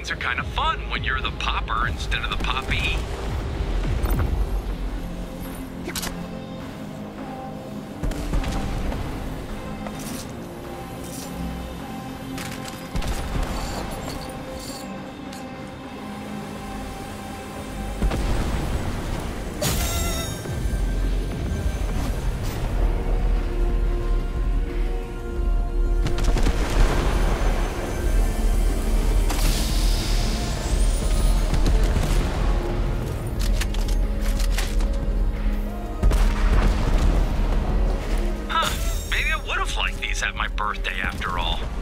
things are kind of fun when you're the popper instead of the poppy. At my birthday after all.